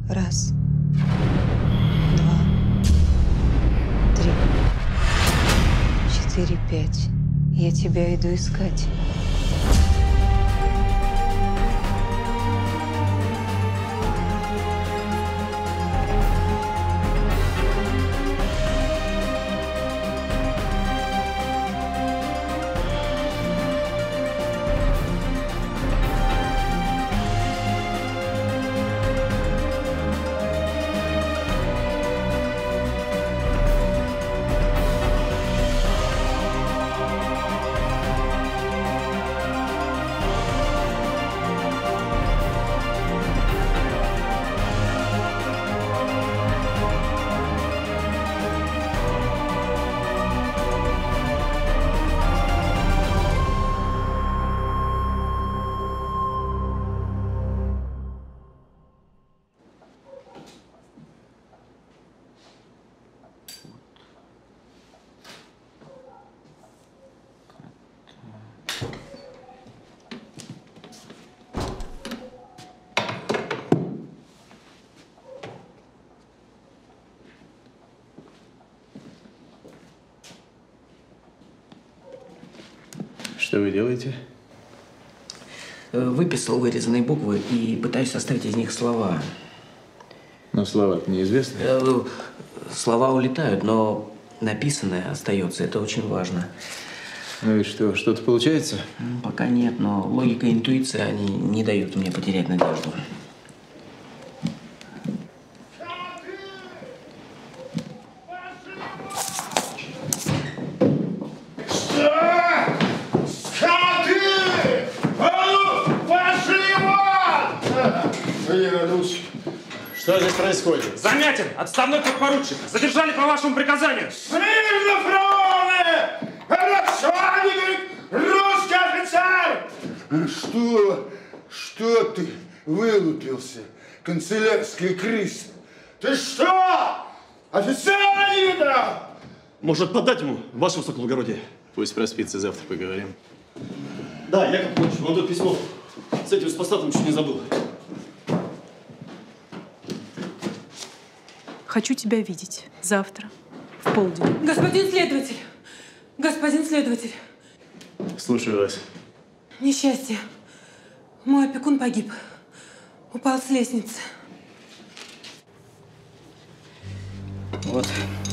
Раз, два, три, 4, 5. Я тебя иду искать. Что вы делаете? Выписал вырезанные буквы и пытаюсь составить из них слова. Но слова-то неизвестны. Слова улетают, но написанное остается. Это очень важно. Ну и что, что-то получается? Пока нет, но логика и интуиция, они не дают мне потерять надежду. Что здесь происходит? Замятин! Отставной подпоручик! Задержали по вашему приказанию! Смирно, фроны! Начальник! Русский офицер! Что ты вылупился, канцелярский крыс? Ты что? Офицера не видал? Может, подать ему, ваше высокоблагородие? Пусть проспится, завтра поговорим. Да, Яков Павлович, вон тут письмо. С этим спасатым чуть не забыл. Хочу тебя видеть завтра, в полдень. Господин следователь! Господин следователь! Слушаю вас. Несчастье. Мой опекун погиб. Упал с лестницы. Вот.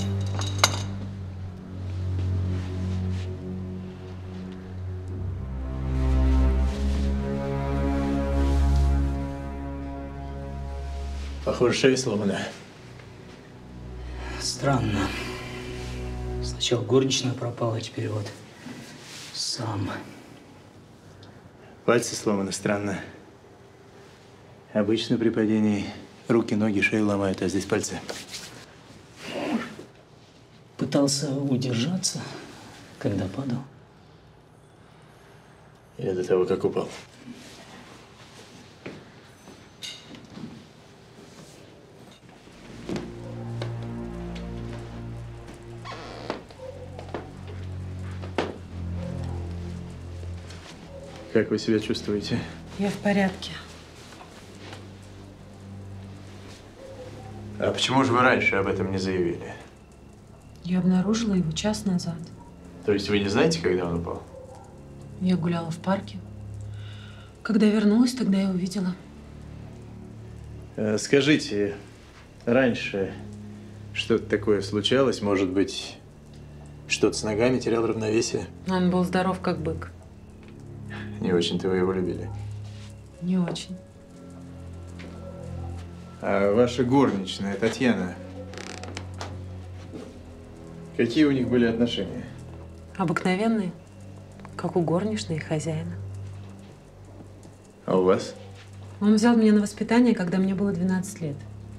Похоже, шея сломана. Странно. Сначала горничная пропала, а теперь вот сам. Пальцы сломаны, странно. Обычно при падении руки, ноги, шею ломают, а здесь пальцы. Пытался удержаться, когда падал. Или до того, как упал. Как вы себя чувствуете? Я в порядке. А почему же вы раньше об этом не заявили? Я обнаружила его час назад. То есть вы не знаете, когда он упал? Я гуляла в парке. Когда вернулась, тогда я увидела. Скажите, раньше что-то такое случалось? Может быть, что-то с ногами, терял равновесие? Он был здоров, как бык. Не очень-то вы его любили. Не очень. А ваша горничная, Татьяна, какие у них были отношения? Обыкновенные, как у горничной и хозяина. А у вас? Он взял меня на воспитание, когда мне было 12 лет.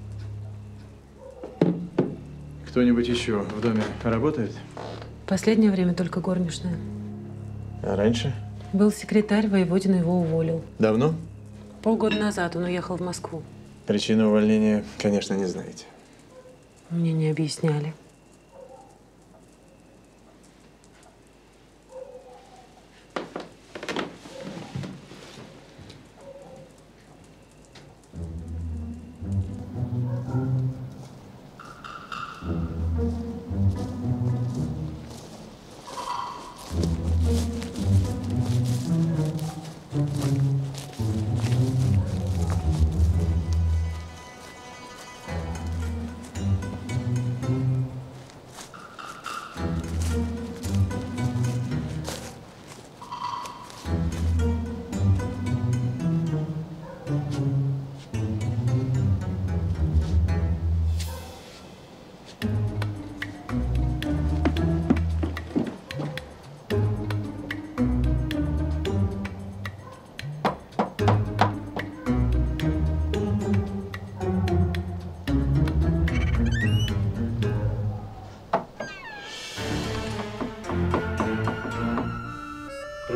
Кто-нибудь еще в доме работает? В последнее время только горничная. А раньше? Был секретарь, воеводин его уволил. Давно? Полгода назад он уехал в Москву. Причину увольнения, конечно, не знаете. Мне не объясняли.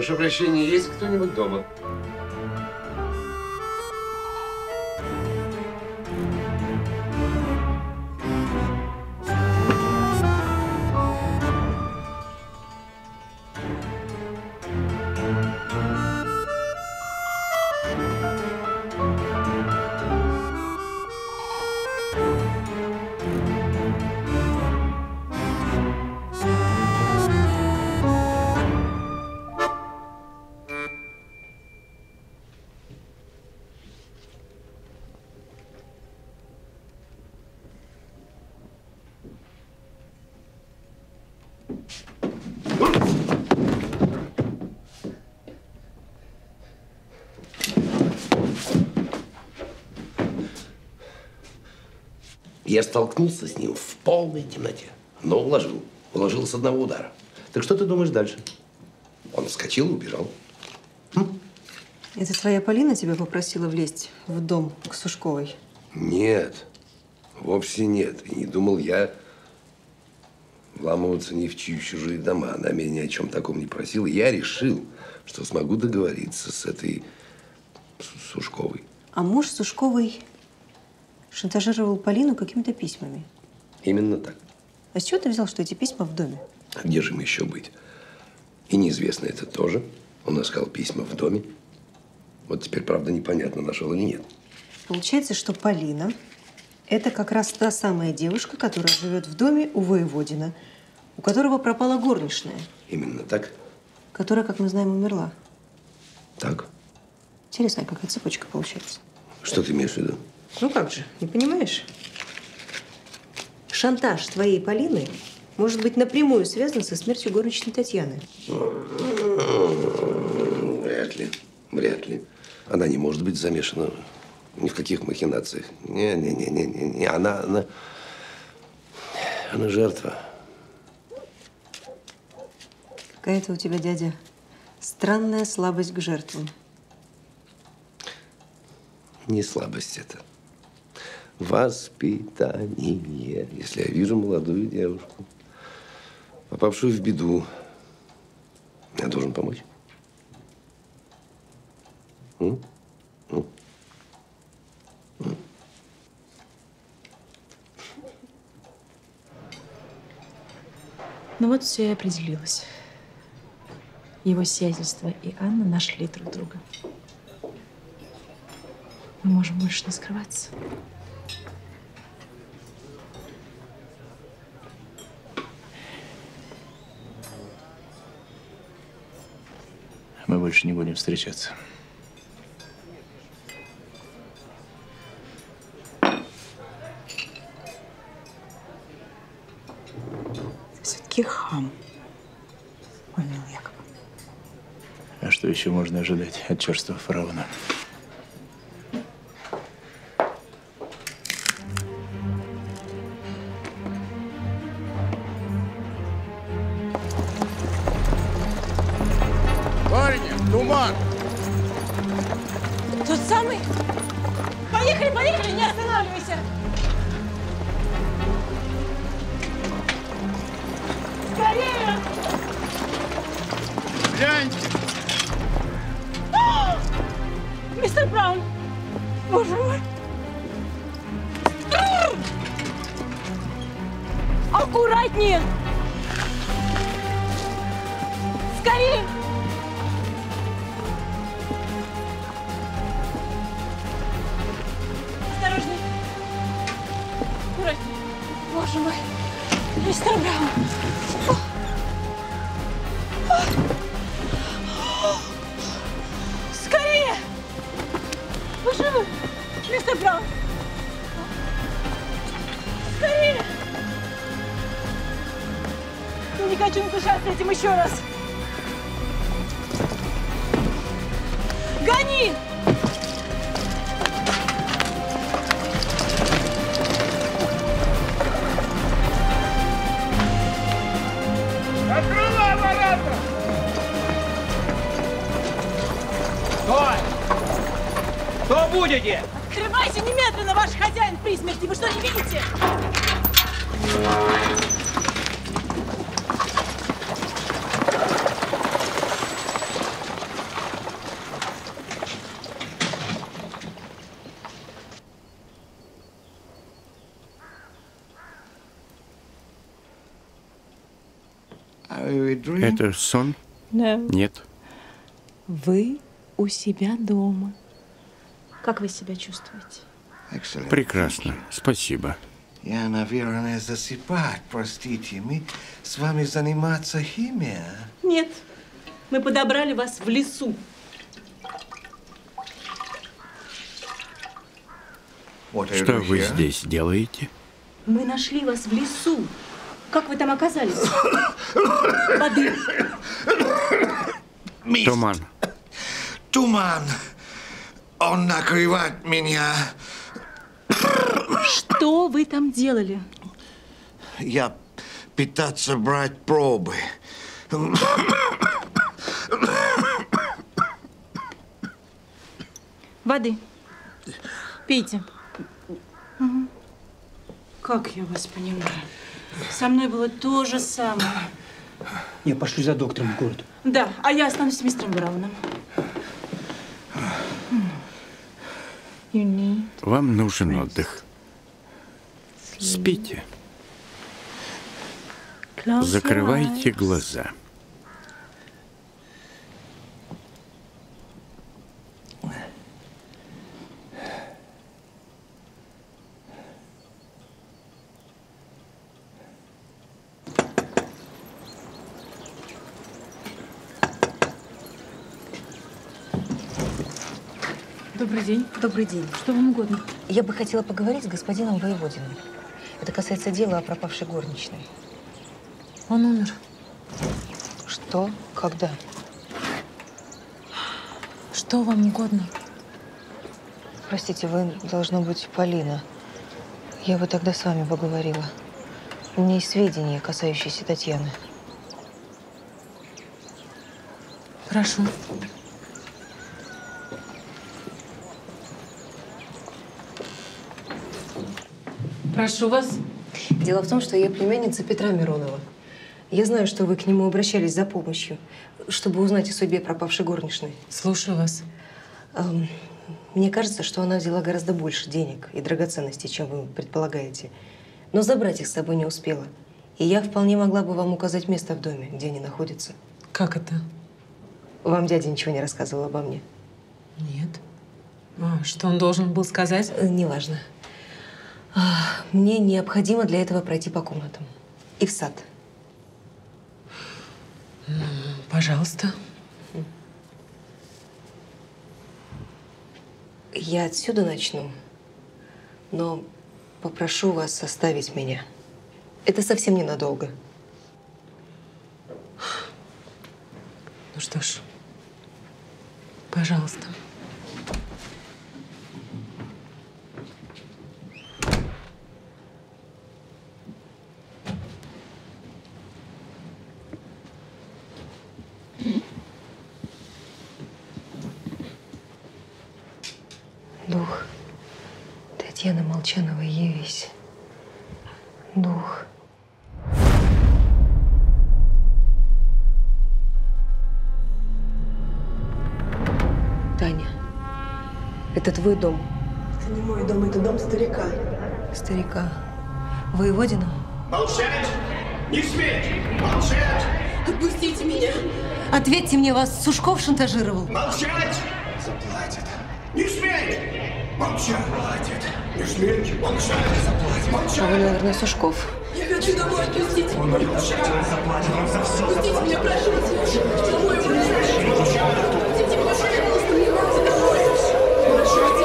Прошу прощения, есть кто-нибудь дома? Я столкнулся с ним в полной темноте, но уложил. Уложил с одного удара. Так что ты думаешь дальше? Он вскочил и убежал. Это твоя Полина тебя попросила влезть в дом к Сушковой? Нет, вовсе нет. И не думал я вламываться ни в чьи чужие дома. Она меня ни о чем таком не просила. Я решил, что смогу договориться с этой Сушковой. А муж Сушковой шантажировал Полину какими-то письмами. Именно так. А с чего ты взял, что эти письма в доме? А где же им еще быть? И неизвестно это тоже. Он искал письма в доме. Вот теперь, правда, непонятно, нашел или нет. Получается, что Полина – это как раз та самая девушка, которая живет в доме у Воеводина, у которого пропала горничная. Именно так? Которая, как мы знаем, умерла. Так. Интересно, какая цепочка получается. Что ты имеешь в виду? Ну как же, не понимаешь? Шантаж твоей Полины может быть напрямую связан со смертью горничной Татьяны. Вряд ли. Вряд ли. Она не может быть замешана ни в каких махинациях. Не. Она жертва. Какая-то у тебя, дядя, странная слабость к жертвам. Не слабость это. Воспитание. Если я вижу молодую девушку, попавшую в беду, я должен помочь. Ну вот все и определилось. Его сиятельство и Анна нашли друг друга. Мы можем больше не скрываться. Мы больше не будем встречаться. Все-таки хам. Понял, Яков. А что еще можно ожидать от черствого фараона? Барыня, туман! Тот самый? Поехали, поехали, не останавливайся! Скорее! Глянь! Мистер Браун! Боже мой! Аккуратнее! Скорее! Осторожней! Аккуратнее! Боже мой! Мистер Браун! Скорее! Вы живы? Мистер Браун! Скорее! Я не хочу мешаться этим еще раз! Гони! Открывай ворота! Стой! Кто будете? Открывайте немедленно, ваш хозяин при смерти! Вы что, не видите? Это сон? Да. Нет. Вы у себя дома. Как вы себя чувствуете? Прекрасно. Спасибо. Я, наверное, засыпать. Простите, мы с вами заниматься химией? Нет. Мы подобрали вас в лесу. Что вы здесь делаете? Мы нашли вас в лесу. Как вы там оказались? Воды. Туман. Туман. Он накрывает меня. Что вы там делали? Я пытаться брать пробы. Воды. Пейте. Угу. Как я вас понимаю? Со мной было то же самое. Я пошлю за доктором в город. Да, а я останусь с мистером Брауном. Вам нужен отдых. Спите. Закрывайте глаза. Добрый день. Добрый день. Что вам угодно? Я бы хотела поговорить с господином Воеводиным. Это касается дела о пропавшей горничной. Он умер. Что? Когда? Что вам угодно? Простите, вы, должно быть, Полина. Я бы тогда с вами поговорила. У меня есть сведения, касающиеся Татьяны. Прошу. Прошу вас. Дело в том, что я племянница Петра Миронова. Я знаю, что вы к нему обращались за помощью, чтобы узнать о судьбе пропавшей горничной. Слушаю вас. Мне кажется, что она взяла гораздо больше денег и драгоценностей, чем вы предполагаете. Но забрать их с собой не успела. И я вполне могла бы вам указать место в доме, где они находятся. Как это? Вам дядя ничего не рассказывал обо мне? Нет. А что он должен был сказать? Неважно. Мне необходимо для этого пройти по комнатам. И в сад. Пожалуйста. Я отсюда начну, но попрошу вас оставить меня. Это совсем ненадолго. Ну что ж, пожалуйста. Дух Татьяны Молчановой, явись. Дух. Таня, это твой дом? Это не мой дом, это дом старика. Старика? Воеводина? Молчать! Не сметь! Молчать! Отпустите меня! Ответьте мне, вас Сушков шантажировал? Молчать! Заплатит. Не сметь! Молчать! Заплатит. Не сметь! Молчать! Заплатит. Молчать! А вы, наверное, Сушков. Я хочу домой, отпустите! Он молчать! Заплатит вам за все! Отпустите меня, прошу! Домой! Отпустите меня, пожалуйста! Мне надо домой! Молчать!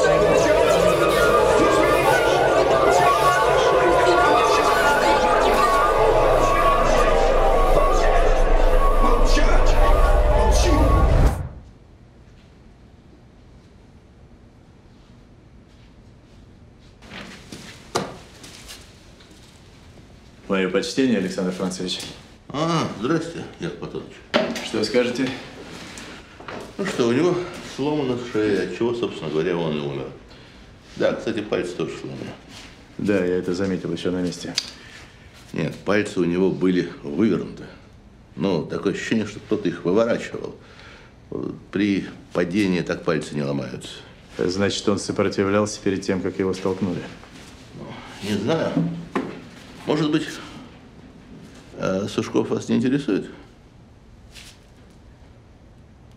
Мое почтение, Александр Францович. Здрасте, Яков Платоныч. Что скажете? Ну что, у него сломана шея, от чего, собственно говоря, он и умер. Да, кстати, пальцы тоже сломаны. Да, я это заметил еще на месте. Нет, пальцы у него были вывернуты. Ну, такое ощущение, что кто-то их выворачивал. При падении так пальцы не ломаются. Значит, он сопротивлялся перед тем, как его столкнули? Не знаю. Может быть, Сушков вас не интересует?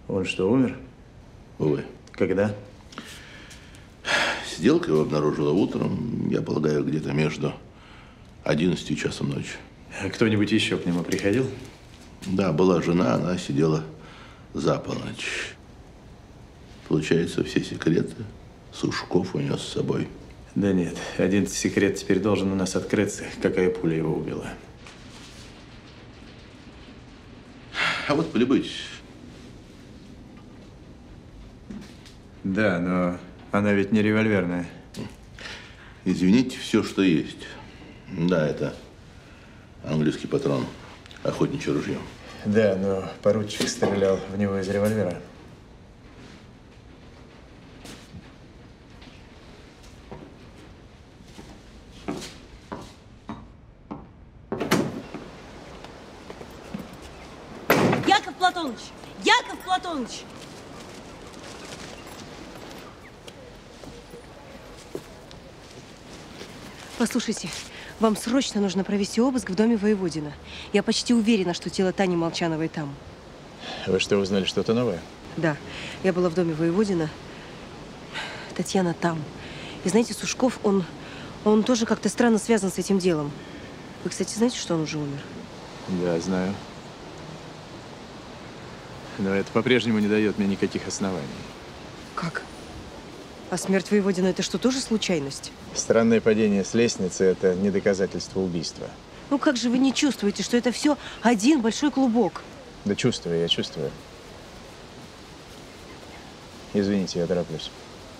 Он что, умер? Увы. Когда? Сделка его обнаружила утром, я полагаю, где-то между 11 и часом ночи. А кто-нибудь еще к нему приходил? Да, была жена, она сидела за полночь. Получается, все секреты Сушков унес с собой. Да нет, один секрет теперь должен у нас открыться. Какая пуля его убила? А вот полюбуйтесь. Да, но она ведь не револьверная. Извините, все, что есть. Да, это английский патрон, охотничье ружье. Да, но поручик стрелял в него из револьвера. Яков Платоныч! Яков Платоныч! Послушайте, вам срочно нужно провести обыск в доме Воеводина. Я почти уверена, что тело Тани Молчановой там. Вы что, узнали что-то новое? Да, я была в доме Воеводина. Татьяна там. И знаете, Сушков, он тоже как-то странно связан с этим делом. Вы, кстати, знаете, что он уже умер? Да, знаю. Но это по-прежнему не дает мне никаких оснований. Как? А смерть Воеводина – это что, тоже случайность? Странное падение с лестницы – это не доказательство убийства. Ну как же вы не чувствуете, что это все один большой клубок? Да чувствую, я чувствую. Извините, я тороплюсь.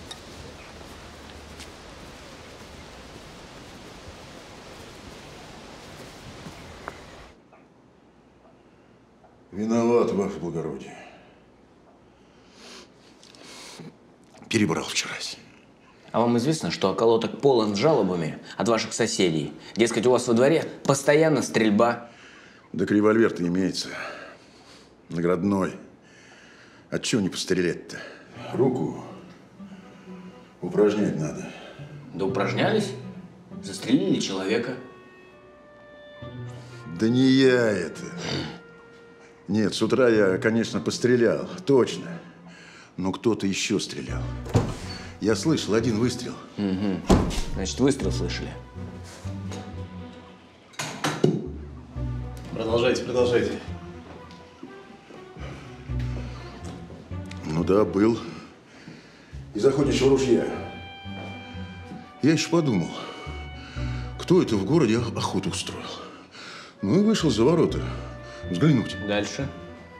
Виноват, ваше благородие. Перебрал вчерась. А вам известно, что околоток полон жалобами от ваших соседей? Дескать, у вас во дворе постоянно стрельба. Так револьвер-то имеется. Наградной. От чего не пострелять-то? Руку упражнять надо. Да упражнялись? Застрелили человека. Да не я это. Нет, с утра я, конечно, пострелял. Точно. Но кто-то еще стрелял. Я слышал один выстрел. Угу. Значит, выстрел слышали. Продолжайте, продолжайте. Ну да, был. Из охотничьего ружья. Я еще подумал, кто это в городе охоту устроил. Ну и вышел за ворота взглянуть. Дальше?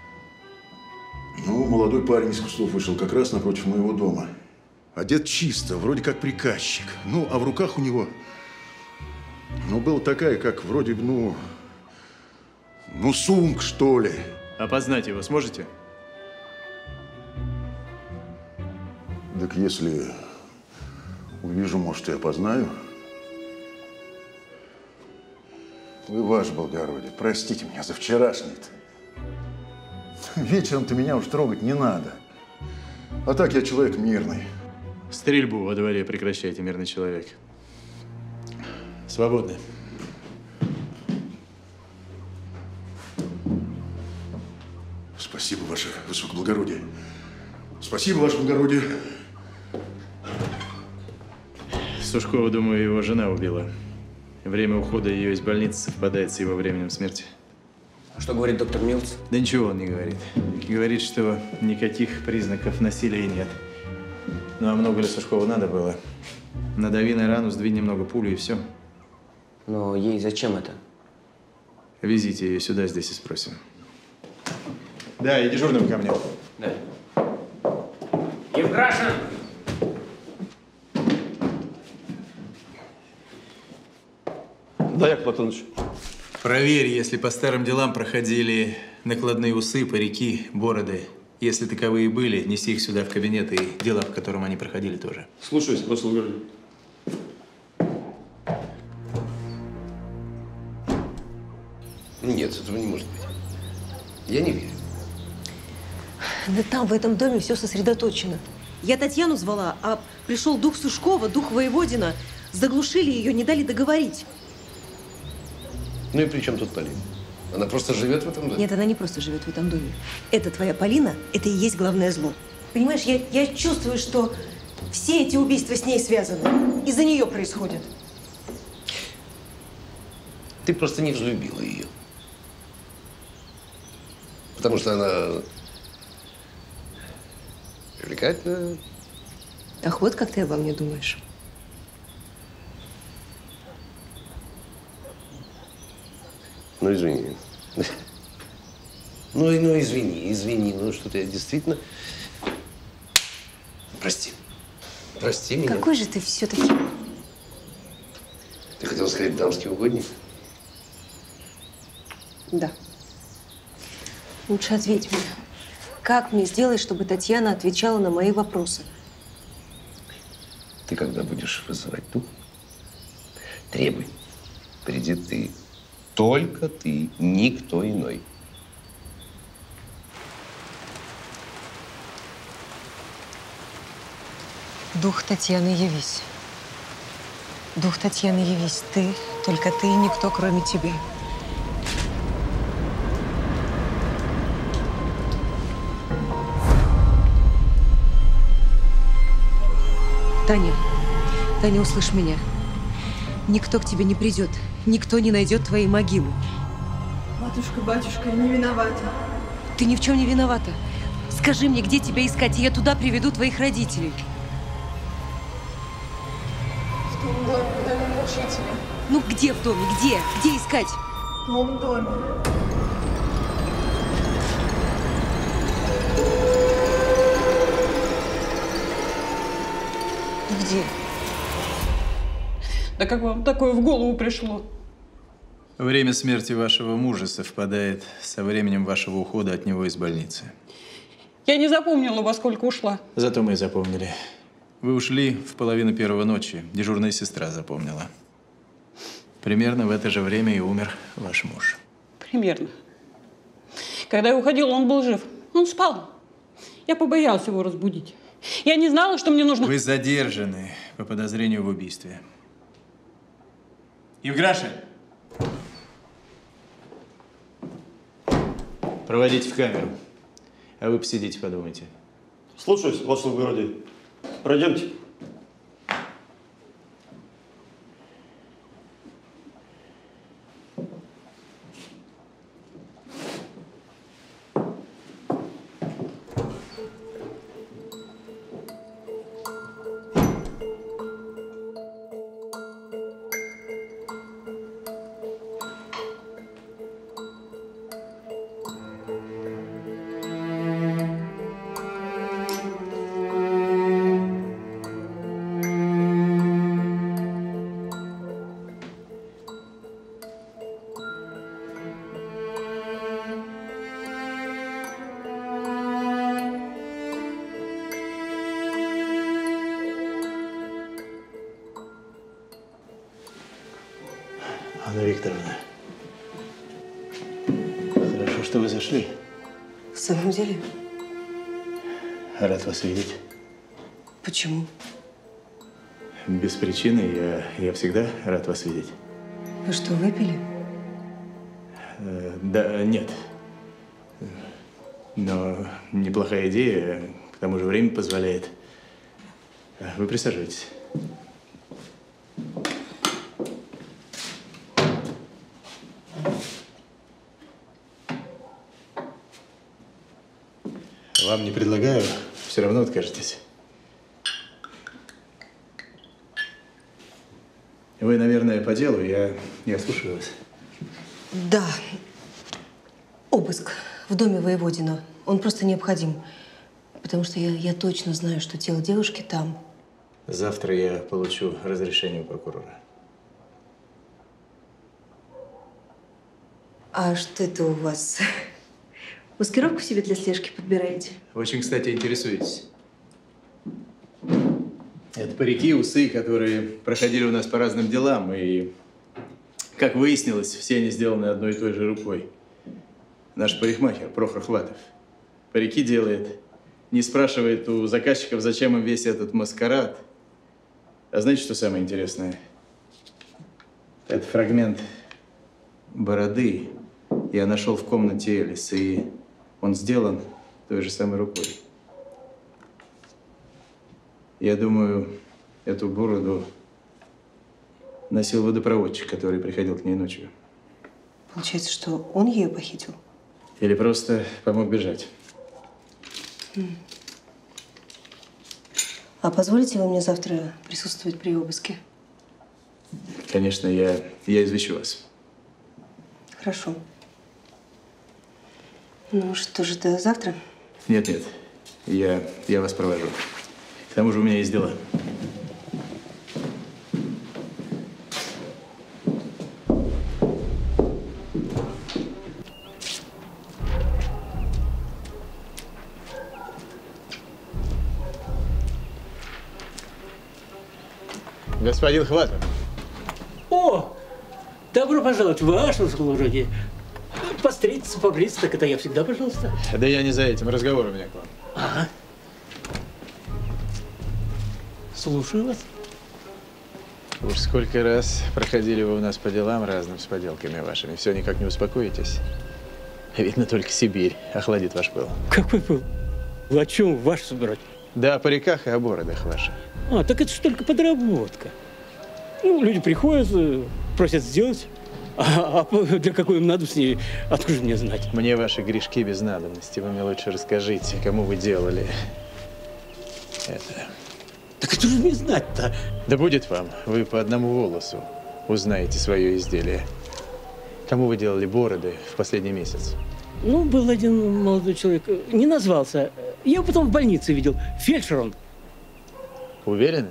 Ну, молодой парень из кустов вышел как раз напротив моего дома. Одет чисто, вроде как приказчик. Ну, а в руках у него, ну, была такая, как вроде, ну, сумка, что ли. Опознать его сможете? Так если увижу, может, и опознаю. Вы, ваше благородие, простите меня за вчерашний-то. Вечером-то меня уж трогать не надо. А так я человек мирный. Стрельбу во дворе прекращайте, мирный человек. Свободны. Спасибо, ваше высокоблагородие. Спасибо, ваше благородие. Сушкова, думаю, его жена убила. Время ухода ее из больницы совпадает с его временем смерти. А что говорит доктор Милц? Да ничего он не говорит. Говорит, что никаких признаков насилия нет. Ну а много ли Сушкову надо было? Надави на рану, сдвинь немного пулю и все. Но ей зачем это? Везите ее сюда, здесь и спросим. Да, и дежурного ко мне. Да. Евграшин! Да, Яков Платоныч. Проверь, если по старым делам проходили накладные усы, парики, бороды. Если таковые были, неси их сюда в кабинет и дела, в котором они проходили, тоже. Слушаюсь, ваше благородие. Нет, этого не может быть. Я не верю. Да там, в этом доме, все сосредоточено. Я Татьяну звала, а пришел дух Сушкова, дух Воеводина. Заглушили ее, не дали договорить. Ну и при чем тут Полина? Она просто живет в этом доме? Нет, она не просто живет в этом доме. Это твоя Полина, это и есть главное зло. Понимаешь, я чувствую, что все эти убийства с ней связаны. Из-за нее происходят. Ты просто не взлюбила ее. Потому что она привлекательная. Ах, вот как ты обо мне думаешь. Ну, извини. Ну, извини. Ну, что-то я действительно… Прости. Прости меня. Какой же ты все-таки… Ты хотела сказать дамский угодник? Да. Лучше ответь мне. Как мне сделать, чтобы Татьяна отвечала на мои вопросы? Ты когда будешь вызывать дух, требуй. Приди ты. Только ты, никто иной. Дух Татьяны, явись. Дух Татьяны, явись. Ты, только ты и никто, кроме тебя. Таня, Таня, услышь меня. Никто к тебе не придет. Никто не найдет твоей могилы. Матушка, батюшка, я не виновата. Ты ни в чем не виновата. Скажи мне, где тебя искать, и я туда приведу твоих родителей. В том доме, в доме мучителя. Ну где в доме? Где? Где искать? В том доме. Где? Да как вам такое в голову пришло? Время смерти вашего мужа совпадает со временем вашего ухода от него из больницы. Я не запомнила, во сколько ушла. Зато мы запомнили. Вы ушли в 1:30 ночи. Дежурная сестра запомнила. Примерно в это же время и умер ваш муж. Примерно. Когда я уходила, он был жив. Он спал. Я побоялась его разбудить. Я не знала, что мне нужно… Вы задержаны по подозрению в убийстве. Евграша! Проводите в камеру. А вы посидите, подумайте. Слушаюсь, ваше благородие. Пройдемте. Анна Викторовна, хорошо, что вы зашли. В самом деле? Рад вас видеть. Почему? Без причины. Я всегда рад вас видеть. Вы что, выпили? Да, нет. Но неплохая идея, к тому же время позволяет. Вы присаживайтесь. Вам не предлагаю, все равно откажетесь. Вы, наверное, по делу, я слушаю вас. Да. Обыск в доме Воеводина. Он просто необходим. Потому что я точно знаю, что тело девушки там. Завтра я получу разрешение у прокурора. А что это у вас? Маскировку себе для слежки подбираете? Очень, кстати, интересуетесь. Это парики, усы, которые проходили у нас по разным делам. И, как выяснилось, все они сделаны одной и той же рукой. Наш парикмахер Прохор Хватов парики делает, не спрашивает у заказчиков, зачем им весь этот маскарад. А знаете, что самое интересное? Это фрагмент бороды я нашел в комнате Элис, и он сделан той же самой рукой. Я думаю, эту бороду носил водопроводчик, который приходил к ней ночью. Получается, что он ее похитил? Или просто помог бежать. А позволите вы мне завтра присутствовать при обыске? Конечно, я извещу вас. Хорошо. Ну что же, до завтра? Нет, я вас провожу. К тому же у меня есть дела. Господин Хватов. О, добро пожаловать в ваше услужение. Постриться, побриться, так это я всегда, пожалуйста. Да я не за этим, разговор у меня к вам. Ага. Слушаю вас. Уж сколько раз проходили вы у нас по делам разным с поделками вашими, все никак не успокоитесь. Видно, только Сибирь охладит ваш пыл. Какой пыл? Вы о чем ваш собирать? Да о париках и о бородах ваших. А, так это же только подработка. Ну, люди приходят, просят сделать. А для какой им надобности, откуда мне знать? Мне ваши грешки без надобности. Вы мне лучше расскажите, кому вы делали это. Так это же мне знать-то. Да будет вам. Вы по одному волосу узнаете свое изделие. Кому вы делали бороды в последний месяц? Ну, был один молодой человек, не назвался. Я его потом в больнице видел. Фельдшер он. Уверены?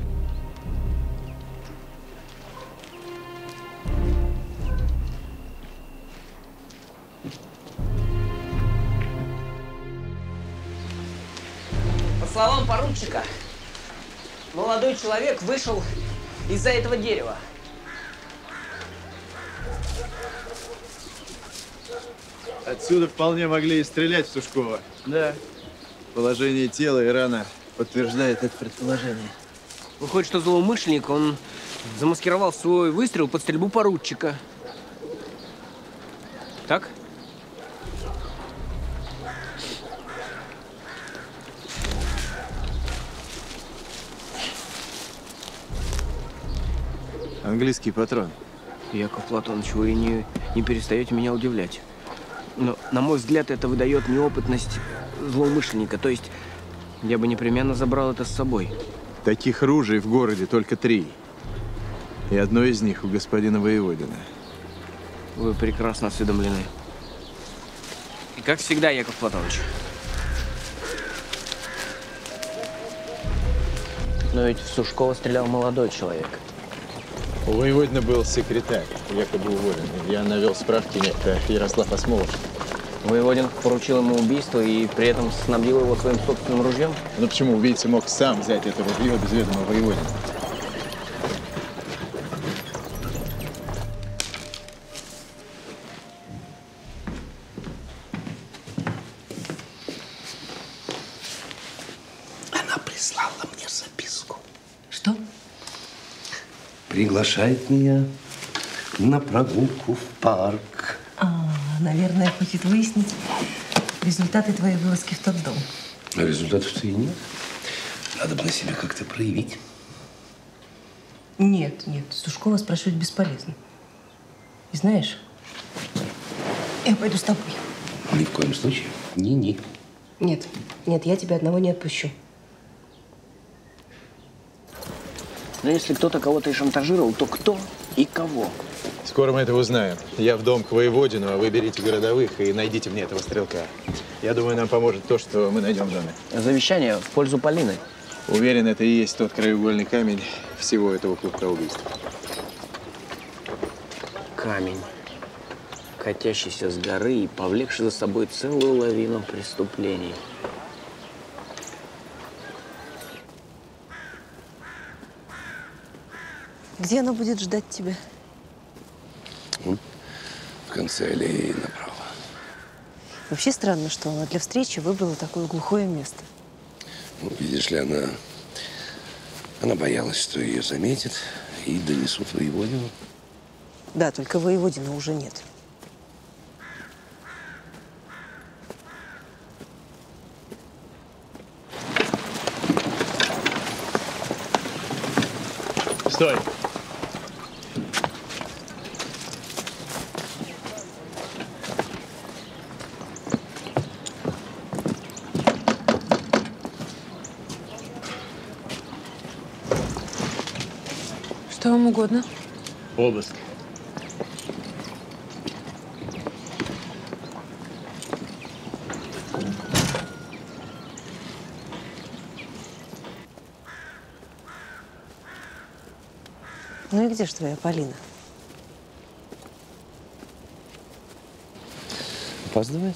По словам поручика, молодой человек вышел из-за этого дерева. Отсюда вполне могли и стрелять в Сушкова. Да. Положение тела и рана подтверждает это предположение. Выходит, что злоумышленник, он замаскировал свой выстрел под стрельбу поручика. Так? Английский патрон. Яков Платонович, вы не перестаете меня удивлять. Но, на мой взгляд, это выдает неопытность злоумышленника. То есть, я бы непременно забрал это с собой. Таких ружей в городе только 3. И одно из них у господина Воеводина. Вы прекрасно осведомлены. И как всегда, Яков Платонович. Но ведь в Сушкова стрелял молодой человек. У Воеводина был секретарь, якобы уволенный. Я навел справки, некто Ярослав Осмолов. Воеводин поручил ему убийство и при этом снабдил его своим собственным ружьем? Ну почему убийца мог сам взять это ружье без ведома Воеводина? Она прислала мне записку. Что? Приглашает меня на прогулку в парк. Наверное, хочет выяснить результаты твоей вылазки в тот дом. А результатов-то и нет. Надо бы на себя как-то проявить. Нет, Сушкова спрашивать бесполезно. И знаешь, я пойду с тобой. Ни в коем случае. Ни-ни. Нет, я тебя одного не отпущу. Но если кто-то кого-то и шантажировал, то кто и кого? Скоро мы это узнаем. Я в дом к Воеводину, а вы берите городовых и найдите мне этого стрелка. Я думаю, нам поможет то, что мы найдем в доме. Завещание в пользу Полины. Уверен, это и есть тот краеугольный камень всего этого клубка убийств. Камень, катящийся с горы и повлекший за собой целую лавину преступлений. Где она будет ждать тебя? В конце аллеи направо. Вообще странно, что она для встречи выбрала такое глухое место. Ну, видишь ли, она боялась, что ее заметят и донесут Воеводину. Да, только Воеводина уже нет. Стой! Что вам угодно? Обыск. Ну и где же твоя Полина? Опаздывает?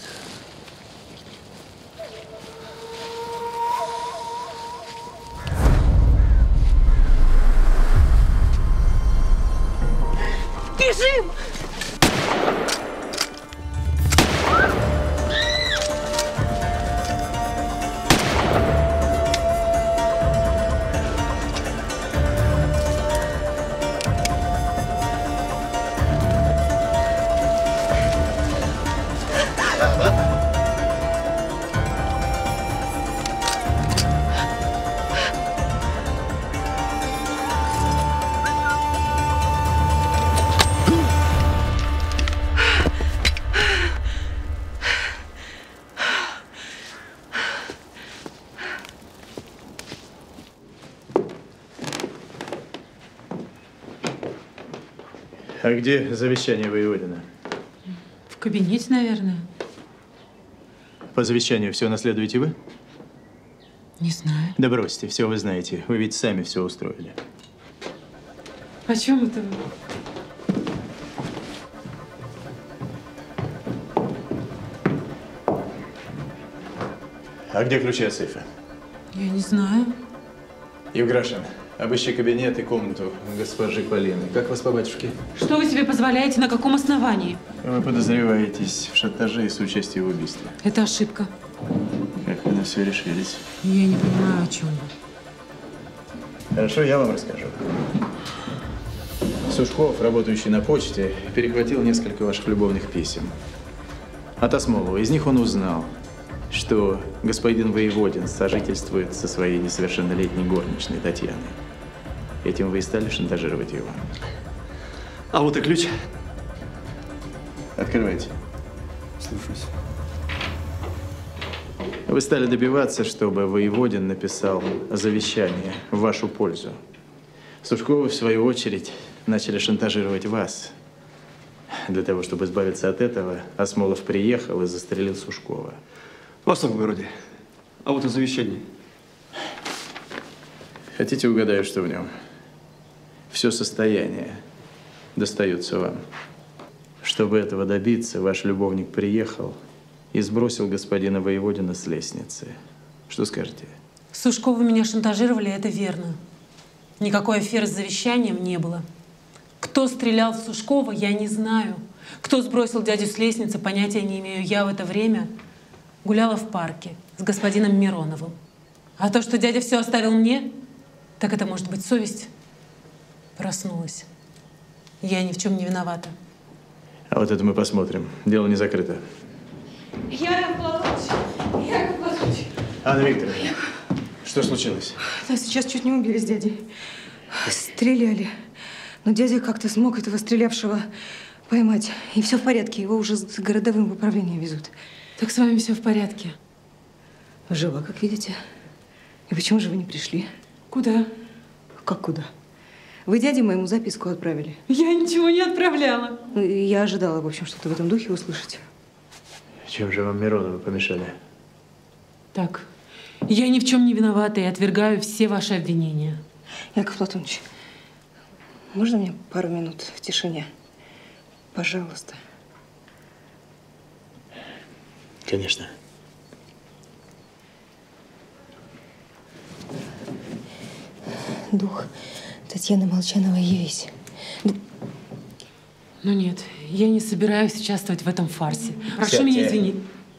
Бежим! А где завещание Воеводина? В кабинете, наверное. По завещанию все наследуете вы? Не знаю. Да бросьте, все вы знаете. Вы ведь сами все устроили. О чем это вы? А где ключи от сейфа? Я не знаю. Евграшин, обыщи кабинет и комнату госпожи Полины. Как вас по батюшке? Что вы себе позволяете? На каком основании? Вы подозреваетесь в шантаже и соучастии в убийстве. Это ошибка. Как вы на все решились? Я не понимаю, о чем вы. Хорошо, я вам расскажу. Сушков, работающий на почте, перехватил несколько ваших любовных писем от Осмолова. Из них он узнал, что господин Воеводин сожительствует со своей несовершеннолетней горничной Татьяной. Этим вы и стали шантажировать его. А вот и ключ. Открывайте. Слушаюсь. Вы стали добиваться, чтобы Воеводин написал завещание в вашу пользу. Сушковы, в свою очередь, начали шантажировать вас. Для того, чтобы избавиться от этого, Осмолов приехал и застрелил Сушкова. Ваше благородие, а вот и завещание. Хотите, угадаю, что в нем? Все состояние достается вам. Чтобы этого добиться, ваш любовник приехал и сбросил господина Воеводина с лестницы. Что скажете? Сушковы меня шантажировали, это верно. Никакой аферы с завещанием не было. Кто стрелял в Сушкова, я не знаю. Кто сбросил дядю с лестницы, понятия не имею. Я в это время гуляла в парке с господином Мироновым. А то, что дядя все оставил мне, так это, может быть, совесть проснулась. Я ни в чем не виновата. А вот это мы посмотрим. Дело не закрыто. Яков Платоныч! Анна Викторовна, что случилось? Нас сейчас чуть не убили с дядей. Стреляли. Но дядя как-то смог этого стрелявшего поймать. И все в порядке. Его уже с городовым в управление везут. Так с вами все в порядке? Жива, как видите. И почему же вы не пришли? Куда? Как куда? Вы дяде моему записку отправили. Я ничего не отправляла. Я ожидала, в общем, что-то в этом духе услышать. Чем же вам Мироновы помешали? Так, я ни в чем не виновата и отвергаю все ваши обвинения. Яков Платоныч, можно мне пару минут в тишине? Пожалуйста. Конечно. Дух Татьяны Молчановой, явись. Ну нет, я не собираюсь участвовать в этом фарсе. Прошу Сядьте. меня извинить.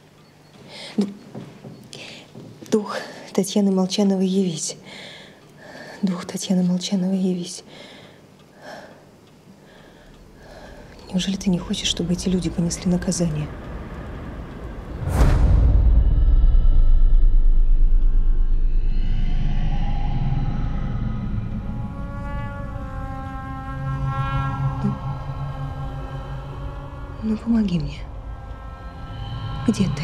Дух Татьяны Молчановой, явись. Дух Татьяны Молчановой, явись. Неужели ты не хочешь, чтобы эти люди понесли наказание? Ну, помоги мне. Где ты?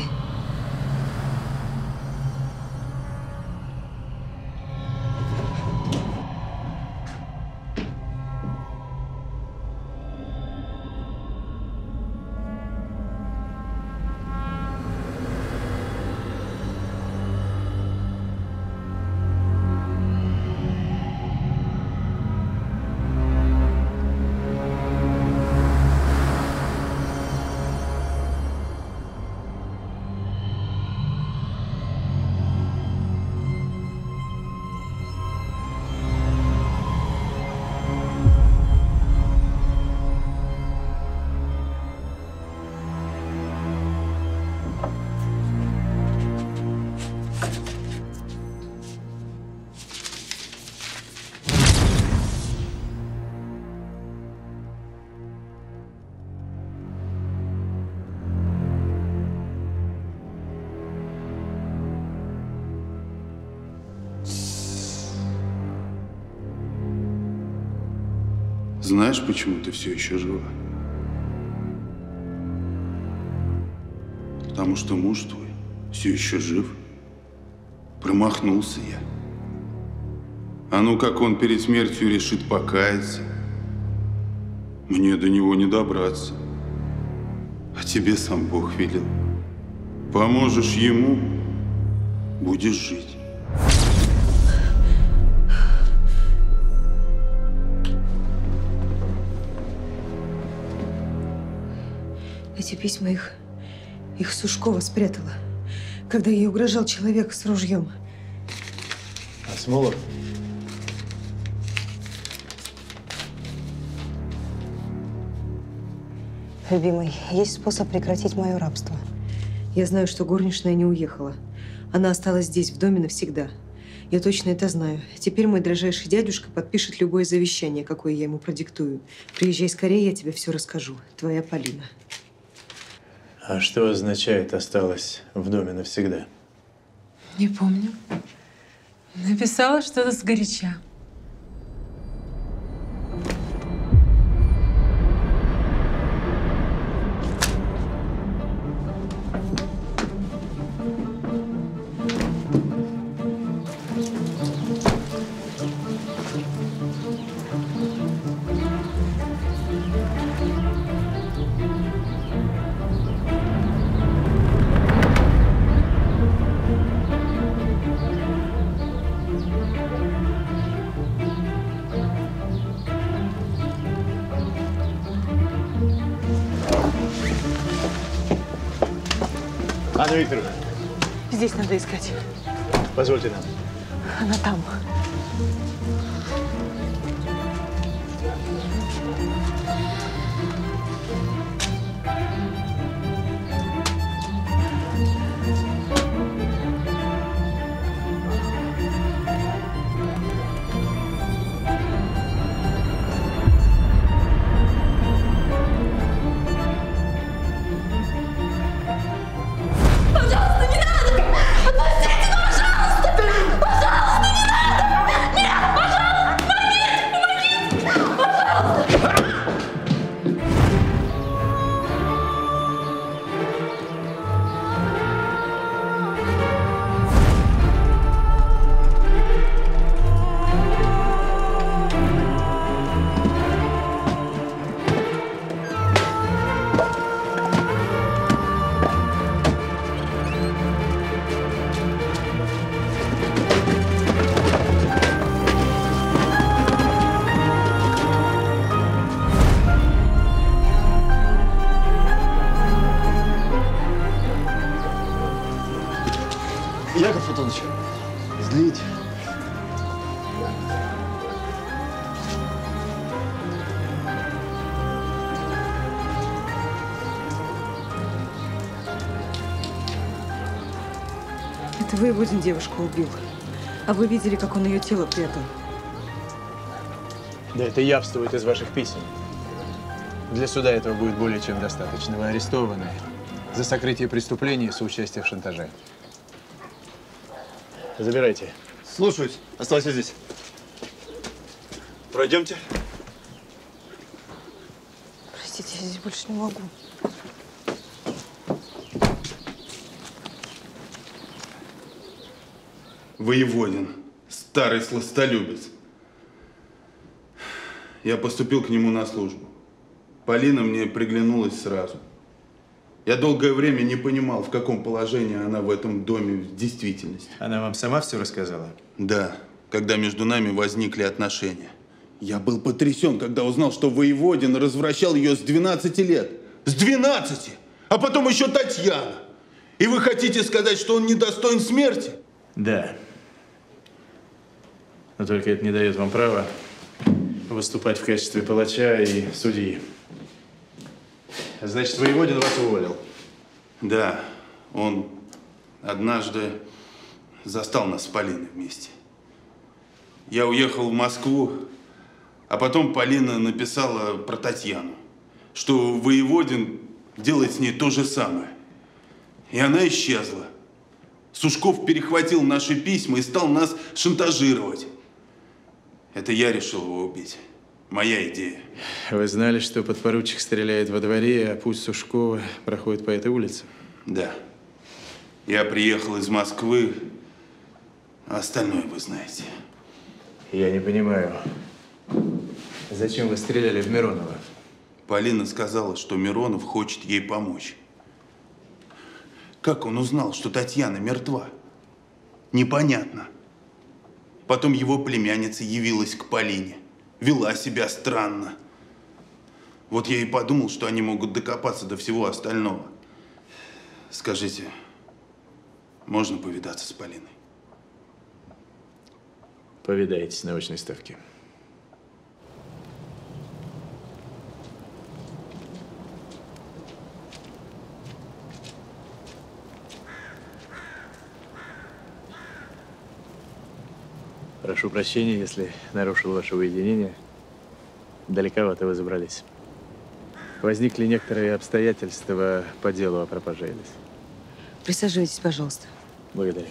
Знаешь, почему ты все еще жива? Потому что муж твой все еще жив. Промахнулся я. А ну, как он перед смертью решит покаяться, мне до него не добраться. А тебе сам Бог велел. Поможешь ему, будешь жить. Эти письма их Сушкова спрятала, когда ей угрожал человек с ружьем. Асмолов? Любимый, есть способ прекратить мое рабство. Я знаю, что горничная не уехала. Она осталась здесь, в доме, навсегда. Я точно это знаю. Теперь мой дрожайший дядюшка подпишет любое завещание, какое я ему продиктую. Приезжай скорее, я тебе все расскажу. Твоя Полина. А что означает «осталась в доме навсегда»? Не помню. Написала что-то сгоряча. Анна Викторовна. Здесь надо искать. Позвольте нам. Она там. Яков Антонович, злить. Это Воеводин девушку убил. А вы видели, как он ее тело прятал? Да это явствует из ваших писем. Для суда этого будет более чем достаточно. Вы арестованы за сокрытие преступления и соучастие в шантаже. Забирайте. Слушаюсь. Оставайся здесь. Пройдемте. Простите, я здесь больше не могу. Воеводин, старый сластолюбец. Я поступил к нему на службу. Полина мне приглянулась сразу. Я долгое время не понимал, в каком положении она в этом доме в действительности. Она вам сама все рассказала? Да, когда между нами возникли отношения. Я был потрясен, когда узнал, что Воеводин развращал ее с 12 лет. С 12! А потом еще Татьяна. И вы хотите сказать, что он недостоин смерти? Да. Но только это не дает вам права выступать в качестве палача и судьи. Значит, Воеводин вас уволил? Да, он однажды застал нас с Полиной вместе. Я уехал в Москву, а потом Полина написала про Татьяну, что Воеводин делает с ней то же самое. И она исчезла. Сушков перехватил наши письма и стал нас шантажировать. Это я решил его убить. Моя идея. Вы знали, что подпоручик стреляет во дворе, а путь Сушкова проходит по этой улице? Да. Я приехал из Москвы, а остальное вы знаете. Я не понимаю, зачем вы стреляли в Миронова? Полина сказала, что Миронов хочет ей помочь. Как он узнал, что Татьяна мертва? Непонятно. Потом его племянница явилась к Полине. Вела себя странно. Вот я и подумал, что они могут докопаться до всего остального. Скажите, можно повидаться с Полиной? Повидаетесь на очной ставке. Прошу прощения, если нарушил ваше уединение. Далековато вы забрались. Возникли некоторые обстоятельства по делу о пропаже Элис. Присаживайтесь, пожалуйста. Благодарю.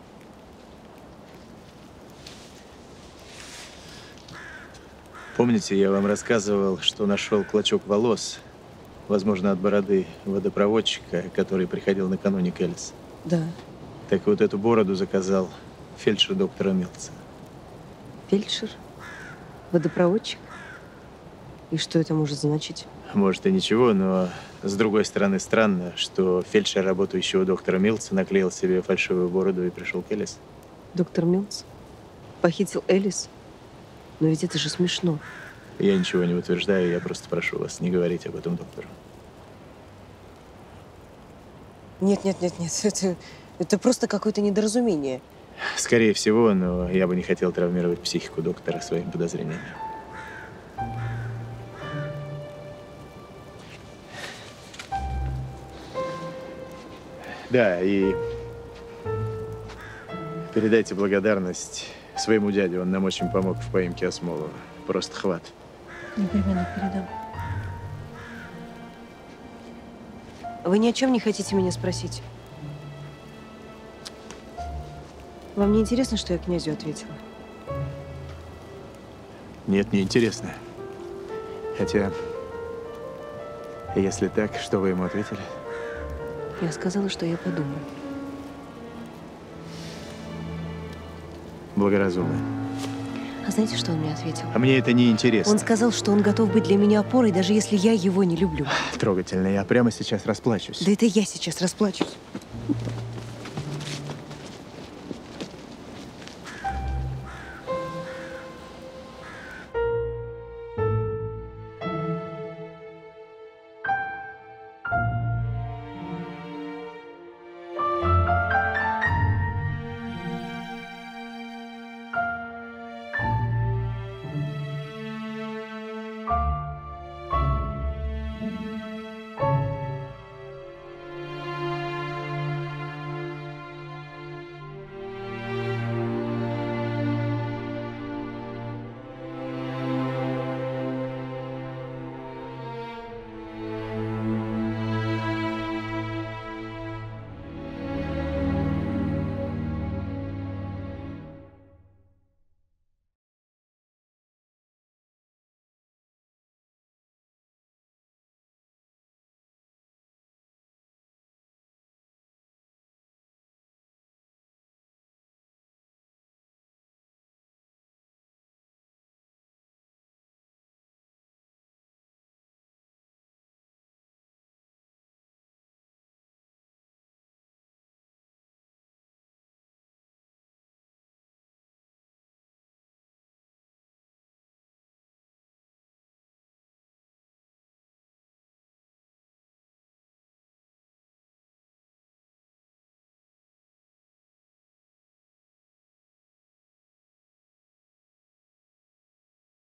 Помните, я вам рассказывал, что нашел клочок волос, возможно, от бороды водопроводчика, который приходил накануне к Элис? Да. Так вот, эту бороду заказал фельдшер доктора Милца. Фельдшер? Водопроводчик? И что это может значить? Может и ничего, но с другой стороны странно, что фельдшер, работающий у доктора Милца, наклеил себе фальшивую бороду и пришел к Элис. Доктор Милц похитил Элис? Но ведь это же смешно. Я ничего не утверждаю, я просто прошу вас не говорить об этом доктору. Нет. Это просто какое-то недоразумение. Скорее всего, но я бы не хотел травмировать психику доктора своими подозрениями. Да, и передайте благодарность своему дяде. Он нам очень помог в поимке Осмолова. Просто хват. Непременно передам. Вы ни о чем не хотите меня спросить? Вам не интересно, что я князю ответила? Нет, не интересно. Хотя, если так, что вы ему ответили? Я сказала, что я подумаю. Благоразумно. А знаете, что он мне ответил? А мне это не интересно. Он сказал, что он готов быть для меня опорой, даже если я его не люблю. Трогательно. Я прямо сейчас расплачусь. Да это я сейчас расплачусь.